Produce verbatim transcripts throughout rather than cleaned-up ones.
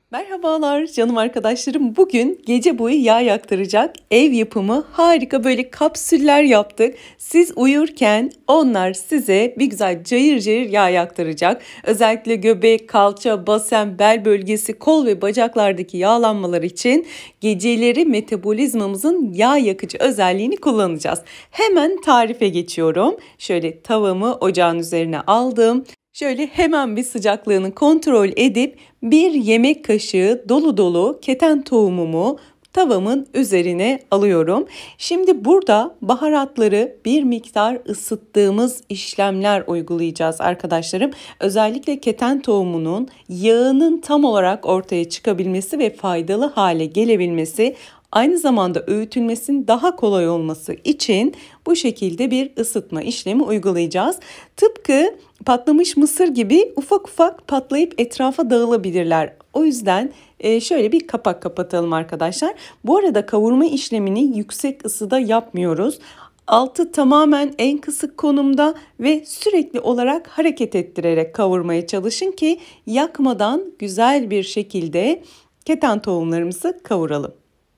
Merhabalar canım arkadaşlarım. Bugün gece boyu yağ yaktıracak ev yapımı harika böyle kapsüller yaptık. Siz uyurken onlar size bir güzel cayır cayır yağ yaktıracak. Özellikle göbek, kalça, basen, bel bölgesi, kol ve bacaklardaki yağlanmalar için geceleri metabolizmamızın yağ yakıcı özelliğini kullanacağız. Hemen tarife geçiyorum. Şöyle tavamı ocağın üzerine aldım. Şöyle hemen bir sıcaklığını kontrol edip bir yemek kaşığı dolu dolu keten tohumumu tavamın üzerine alıyorum. Şimdi burada baharatları bir miktar ısıttığımız işlemler uygulayacağız arkadaşlarım. Özellikle keten tohumunun yağının tam olarak ortaya çıkabilmesi ve faydalı hale gelebilmesi, aynı zamanda öğütülmesinin daha kolay olması için bu şekilde bir ısıtma işlemi uygulayacağız. Tıpkı patlamış mısır gibi ufak ufak patlayıp etrafa dağılabilirler. O yüzden şöyle bir kapak kapatalım arkadaşlar. Bu arada kavurma işlemini yüksek ısıda yapmıyoruz. Altı tamamen en kısık konumda ve sürekli olarak hareket ettirerek kavurmaya çalışın ki yakmadan güzel bir şekilde keten tohumlarımızı kavuralım.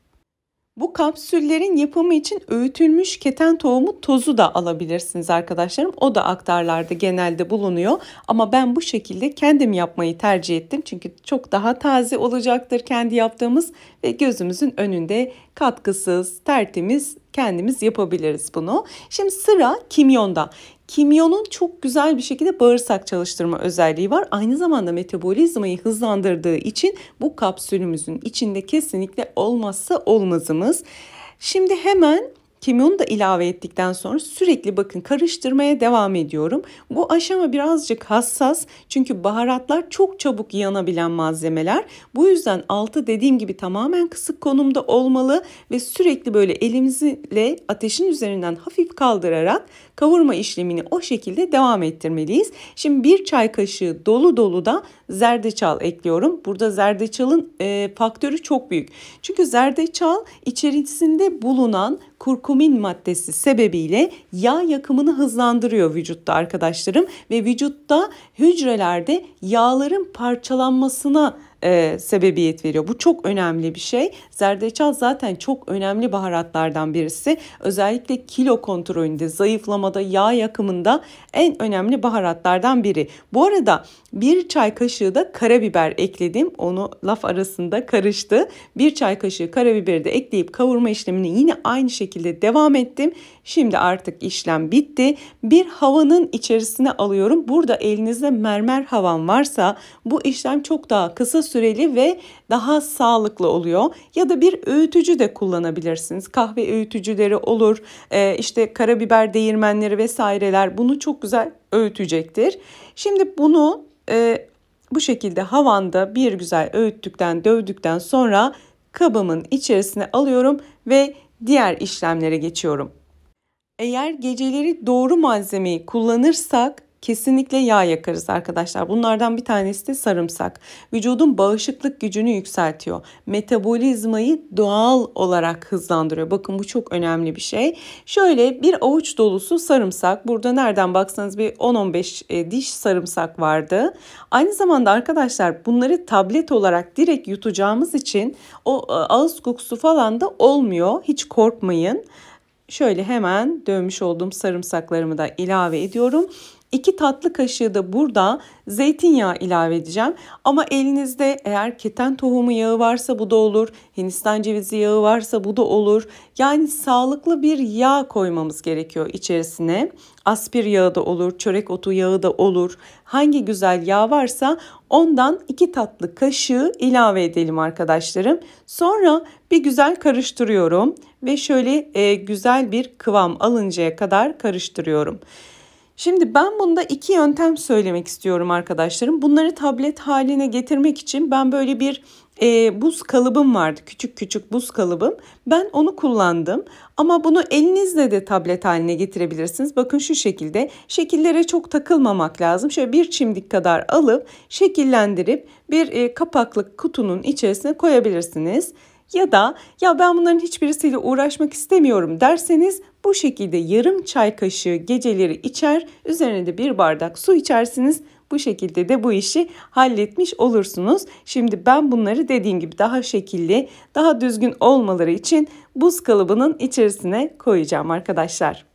Bu kapsüllerin yapımı için öğütülmüş keten tohumu tozu da alabilirsiniz arkadaşlarım. O da aktarlarda genelde bulunuyor. Ama ben bu şekilde kendim yapmayı tercih ettim. Çünkü çok daha taze olacaktır kendi yaptığımız ve gözümüzün önünde katkısız, tertemiz kendimiz yapabiliriz bunu. Şimdi sıra kimyonda. Kimyonun çok güzel bir şekilde bağırsak çalıştırma özelliği var. Aynı zamanda metabolizmayı hızlandırdığı için bu kapsülümüzün içinde kesinlikle olmazsa olmazımız. Şimdi hemen kimyonu da ilave ettikten sonra sürekli bakın karıştırmaya devam ediyorum. Bu aşama birazcık hassas çünkü baharatlar çok çabuk yanabilen malzemeler. Bu yüzden altı dediğim gibi tamamen kısık konumda olmalı ve sürekli böyle elimizle ateşin üzerinden hafif kaldırarak kavurma işlemini o şekilde devam ettirmeliyiz. Şimdi bir çay kaşığı dolu dolu da zerdeçal ekliyorum. Burada zerdeçalın e, faktörü çok büyük. Çünkü zerdeçal içerisinde bulunan kurkumin maddesi sebebiyle yağ yakımını hızlandırıyor vücutta arkadaşlarım ve vücutta hücrelerde yağların parçalanmasına e, sebebiyet veriyor. Bu çok önemli bir şey. Zerdeçal zaten çok önemli baharatlardan birisi. Özellikle kilo kontrolünde, zayıflamada, yağ yakımında en önemli baharatlardan biri. Bu arada bir çay kaşığı da karabiber ekledim. Onu laf arasında karıştı. Bir çay kaşığı karabiberi de ekleyip kavurma işlemini yine aynı şekilde devam ettim. Şimdi artık işlem bitti. Bir havanın içerisine alıyorum. Burada elinizde mermer havan varsa bu işlem çok daha kısa süreli ve daha sağlıklı oluyor. Ya da bir öğütücü de kullanabilirsiniz. Kahve öğütücüleri olur. Ee, işte karabiber değirmenleri vesaireler bunu çok güzel öğütecektir. Şimdi bunu e, bu şekilde havanda bir güzel öğüttükten, dövdükten sonra kabımın içerisine alıyorum ve diğer işlemlere geçiyorum. Eğer geceleri doğru malzemeyi kullanırsak kesinlikle yağ yakarız arkadaşlar. Bunlardan bir tanesi de sarımsak. Vücudun bağışıklık gücünü yükseltiyor. Metabolizmayı doğal olarak hızlandırıyor. Bakın bu çok önemli bir şey. Şöyle bir avuç dolusu sarımsak. Burada nereden baksanız bir on on beş diş sarımsak vardı. Aynı zamanda arkadaşlar bunları tablet olarak direkt yutacağımız için o ağız kokusu falan da olmuyor. Hiç korkmayın. Şöyle hemen dövmüş olduğum sarımsaklarımı da ilave ediyorum. iki tatlı kaşığı da burada zeytinyağı ilave edeceğim. Ama elinizde eğer keten tohumu yağı varsa bu da olur. Hindistan cevizi yağı varsa bu da olur. Yani sağlıklı bir yağ koymamız gerekiyor içerisine. Aspir yağı da olur, çörek otu yağı da olur. Hangi güzel yağ varsa ondan iki tatlı kaşığı ilave edelim arkadaşlarım. Sonra bir güzel karıştırıyorum ve şöyle e, güzel bir kıvam alıncaya kadar karıştırıyorum. Şimdi ben bunda iki yöntem söylemek istiyorum arkadaşlarım. Bunları tablet haline getirmek için ben böyle bir e, buz kalıbım vardı. Küçük küçük buz kalıbım. Ben onu kullandım. Ama bunu elinizle de tablet haline getirebilirsiniz. Bakın şu şekilde. Şekillere çok takılmamak lazım. Şöyle bir çimdik kadar alıp şekillendirip bir e, kapaklı kutunun içerisine koyabilirsiniz. Ya da ya ben bunların hiçbirisiyle uğraşmak istemiyorum derseniz bu şekilde yarım çay kaşığı geceleri içer, üzerine de bir bardak su içersiniz. Bu şekilde de bu işi halletmiş olursunuz. Şimdi ben bunları dediğim gibi daha şekilli, daha düzgün olmaları için buz kalıbının içerisine koyacağım arkadaşlar.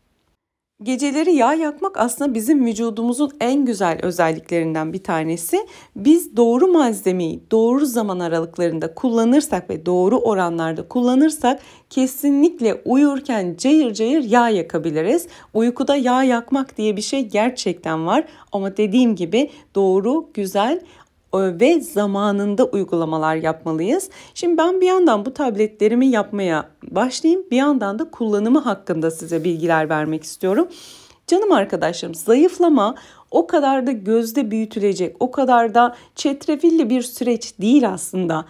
Geceleri yağ yakmak aslında bizim vücudumuzun en güzel özelliklerinden bir tanesi. Biz doğru malzemeyi doğru zaman aralıklarında kullanırsak ve doğru oranlarda kullanırsak kesinlikle uyurken cayır cayır yağ yakabiliriz. Uykuda yağ yakmak diye bir şey gerçekten var ama dediğim gibi doğru, güzel ve zamanında uygulamalar yapmalıyız. Şimdi ben bir yandan bu tabletlerimi yapmaya başlayayım. Bir yandan da kullanımı hakkında size bilgiler vermek istiyorum. Canım arkadaşlarım, zayıflama o kadar da gözde büyütülecek, o kadar da çetrefilli bir süreç değil aslında.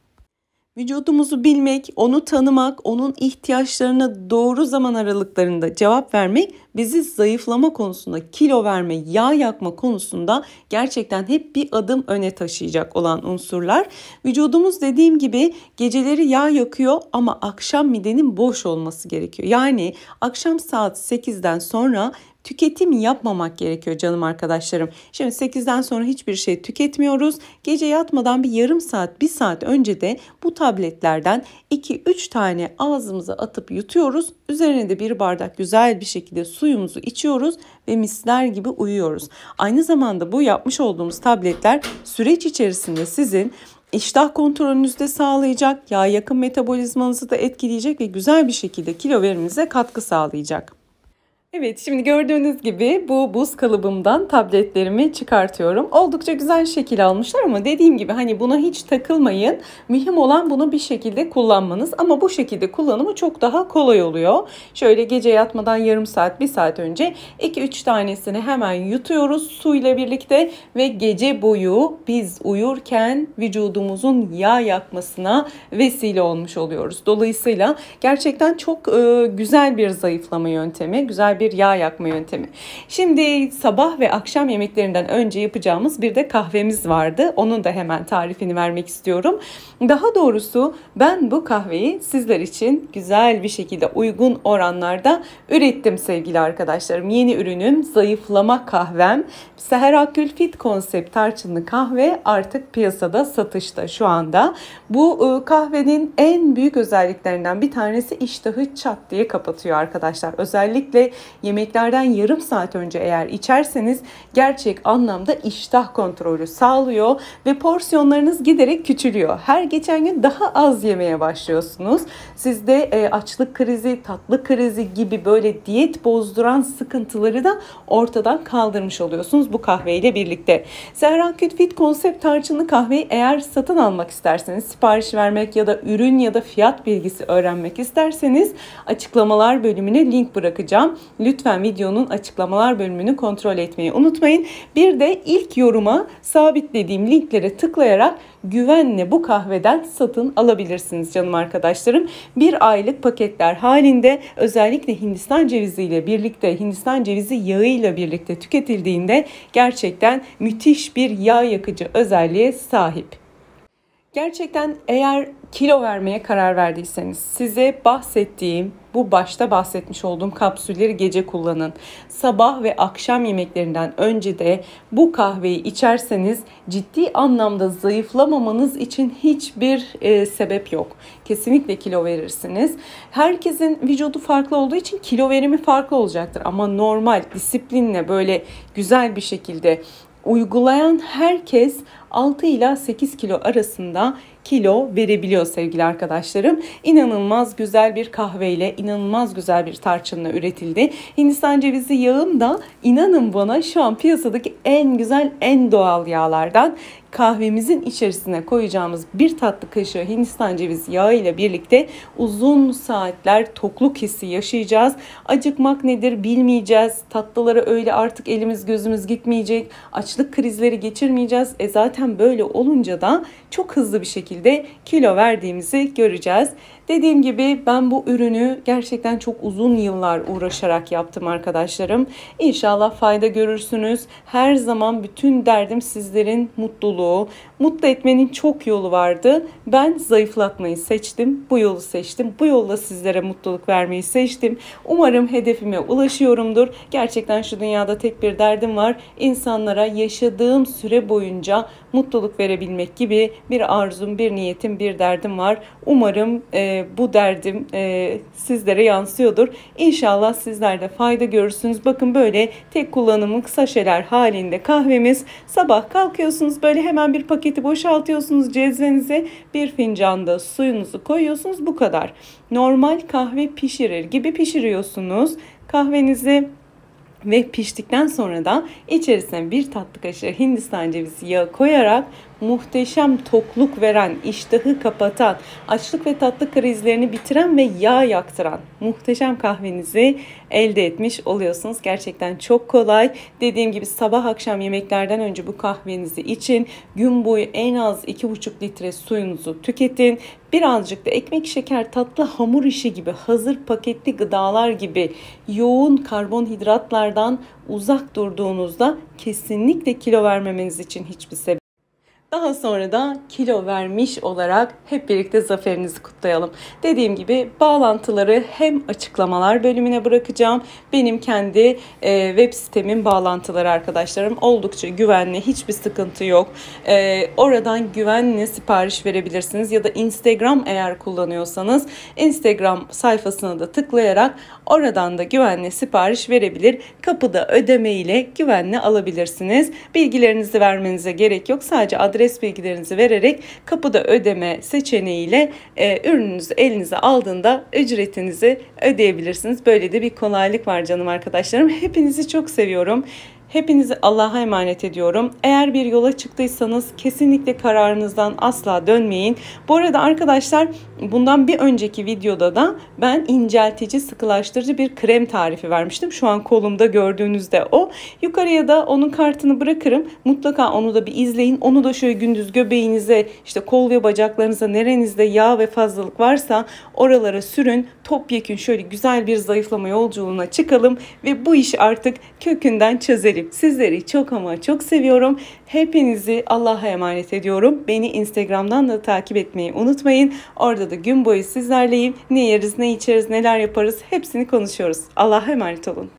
Vücudumuzu bilmek, onu tanımak, onun ihtiyaçlarına doğru zaman aralıklarında cevap vermek bizi zayıflama konusunda, kilo verme, yağ yakma konusunda gerçekten hep bir adım öne taşıyacak olan unsurlar. Vücudumuz dediğim gibi geceleri yağ yakıyor ama akşam midenin boş olması gerekiyor. Yani akşam saat sekizden sonra tüketim yapmamak gerekiyor canım arkadaşlarım. Şimdi sekizden sonra hiçbir şey tüketmiyoruz. Gece yatmadan bir yarım saat, bir saat önce de bu tabletlerden iki üç tane ağzımıza atıp yutuyoruz. Üzerine de bir bardak güzel bir şekilde suyumuzu içiyoruz ve misler gibi uyuyoruz. Aynı zamanda bu yapmış olduğumuz tabletler süreç içerisinde sizin İştah kontrolünüzü de sağlayacak, yağ yakım metabolizmanızı da etkileyecek ve güzel bir şekilde kilo verimize katkı sağlayacak. Evet, şimdi gördüğünüz gibi bu buz kalıbımdan tabletlerimi çıkartıyorum. Oldukça güzel şekil almışlar ama dediğim gibi hani buna hiç takılmayın. Mühim olan bunu bir şekilde kullanmanız ama bu şekilde kullanımı çok daha kolay oluyor. Şöyle gece yatmadan yarım saat, bir saat önce iki üç tanesini hemen yutuyoruz suyla birlikte ve gece boyu biz uyurken vücudumuzun yağ yakmasına vesile olmuş oluyoruz. Dolayısıyla gerçekten çok e, güzel bir zayıflama yöntemi, güzel bir yağ yakma yöntemi. Şimdi sabah ve akşam yemeklerinden önce yapacağımız bir de kahvemiz vardı. Onun da hemen tarifini vermek istiyorum. Daha doğrusu ben bu kahveyi sizler için güzel bir şekilde uygun oranlarda ürettim sevgili arkadaşlarım. Yeni ürünüm zayıflama kahvem. Seher Akgül Fit konsept tarçınlı kahve artık piyasada satışta şu anda. Bu kahvenin en büyük özelliklerinden bir tanesi iştahı çat diye kapatıyor arkadaşlar. Özellikle yemeklerden yarım saat önce eğer içerseniz gerçek anlamda iştah kontrolü sağlıyor ve porsiyonlarınız giderek küçülüyor. Her geçen gün daha az yemeye başlıyorsunuz. Sizde açlık krizi, tatlı krizi gibi böyle diyet bozduran sıkıntıları da ortadan kaldırmış oluyorsunuz bu kahveyle birlikte. Seher Akgül Fit konsept tarçınlı kahveyi eğer satın almak isterseniz, sipariş vermek ya da ürün ya da fiyat bilgisi öğrenmek isterseniz açıklamalar bölümüne link bırakacağım. Lütfen videonun açıklamalar bölümünü kontrol etmeyi unutmayın. Bir de ilk yoruma sabitlediğim linklere tıklayarak güvenle bu kahveden satın alabilirsiniz canım arkadaşlarım. Bir aylık paketler halinde özellikle Hindistan cevizi ile birlikte, Hindistan cevizi yağı ile birlikte tüketildiğinde gerçekten müthiş bir yağ yakıcı özelliğe sahip. Gerçekten eğer kilo vermeye karar verdiyseniz size bahsettiğim, bu başta bahsetmiş olduğum kapsülleri gece kullanın. Sabah ve akşam yemeklerinden önce de bu kahveyi içerseniz ciddi anlamda zayıflamamanız için hiçbir e, sebep yok. Kesinlikle kilo verirsiniz. Herkesin vücudu farklı olduğu için kilo verimi farklı olacaktır. Ama normal, disiplinle böyle güzel bir şekilde uygulayan herkes altı ila sekiz kilo arasında kilo verebiliyor sevgili arkadaşlarım. İnanılmaz güzel bir kahveyle, inanılmaz güzel bir tarçınla üretildi. Hindistan cevizi yağım da inanın bana şu an piyasadaki en güzel, en doğal yağlardan. Kahvemizin içerisine koyacağımız bir tatlı kaşığı Hindistan cevizi yağı ile birlikte uzun saatler tokluk hissi yaşayacağız. Acıkmak nedir bilmeyeceğiz. Tatlılara öyle artık elimiz gözümüz gitmeyecek. Açlık krizleri geçirmeyeceğiz. E zaten böyle olunca da çok hızlı bir şekilde kilo verdiğimizi göreceğiz. Dediğim gibi ben bu ürünü gerçekten çok uzun yıllar uğraşarak yaptım arkadaşlarım. İnşallah fayda görürsünüz. Her zaman bütün derdim sizlerin mutluluğu, Mutlu etmenin çok yolu vardı. Ben zayıflatmayı seçtim. Bu yolu seçtim. Bu yolla sizlere mutluluk vermeyi seçtim. Umarım hedefime ulaşıyorumdur. Gerçekten şu dünyada tek bir derdim var. İnsanlara yaşadığım süre boyunca mutluluk verebilmek gibi bir arzum, bir niyetim, bir derdim var. Umarım e, bu derdim e, sizlere yansıyordur. İnşallah sizler de fayda görürsünüz. Bakın böyle tek kullanımlı kısa şeyler halinde kahvemiz. Sabah kalkıyorsunuz, böyle hemen bir paketi boşaltıyorsunuz cezvenize. Bir fincanda suyunuzu koyuyorsunuz, bu kadar. Normal kahve pişirir gibi pişiriyorsunuz kahvenizi. Ve piştikten sonra da içerisine bir tatlı kaşığı Hindistan cevizi yağı koyarak muhteşem tokluk veren, iştahı kapatan, açlık ve tatlı krizlerini bitiren ve yağ yaktıran muhteşem kahvenizi elde etmiş oluyorsunuz. Gerçekten çok kolay. Dediğim gibi sabah akşam yemeklerden önce bu kahvenizi için, gün boyu en az iki buçuk litre suyunuzu tüketin. Birazcık da ekmek, şeker, tatlı hamur işi gibi, hazır paketli gıdalar gibi yoğun karbonhidratlardan uzak durduğunuzda kesinlikle kilo vermemeniz için hiçbir sebep. Daha sonra da kilo vermiş olarak hep birlikte zaferinizi kutlayalım. Dediğim gibi bağlantıları hem açıklamalar bölümüne bırakacağım. Benim kendi e, web sitemin bağlantıları arkadaşlarım oldukça güvenli, hiçbir sıkıntı yok. E, oradan güvenle sipariş verebilirsiniz ya da Instagram eğer kullanıyorsanız Instagram sayfasına da tıklayarak oradan da güvenle sipariş verebilir. Kapıda ödeme ile güvenle alabilirsiniz. Bilgilerinizi vermenize gerek yok. Sadece adres adres bilgilerinizi vererek kapıda ödeme seçeneğiyle e, ürününüzü elinize aldığında ücretinizi ödeyebilirsiniz. Böyle de bir kolaylık var canım arkadaşlarım. Hepinizi çok seviyorum. Hepinizi Allah'a emanet ediyorum. Eğer bir yola çıktıysanız kesinlikle kararınızdan asla dönmeyin. Bu arada arkadaşlar, bundan bir önceki videoda da ben inceltici, sıkılaştırıcı bir krem tarifi vermiştim. Şu an kolumda gördüğünüzde o. Yukarıya da onun kartını bırakırım. Mutlaka onu da bir izleyin. Onu da şöyle gündüz göbeğinize, işte kol ve bacaklarınıza, nerenizde yağ ve fazlalık varsa oralara sürün. Topyekün şöyle güzel bir zayıflama yolculuğuna çıkalım ve bu işi artık kökünden çözelim. Sizleri çok ama çok seviyorum. Hepinizi Allah'a emanet ediyorum. Beni Instagram'dan da takip etmeyi unutmayın. Orada da gün boyu sizlerleyim. Ne yeriz, ne içeriz, neler yaparız hepsini konuşuyoruz. Allah'a emanet olun.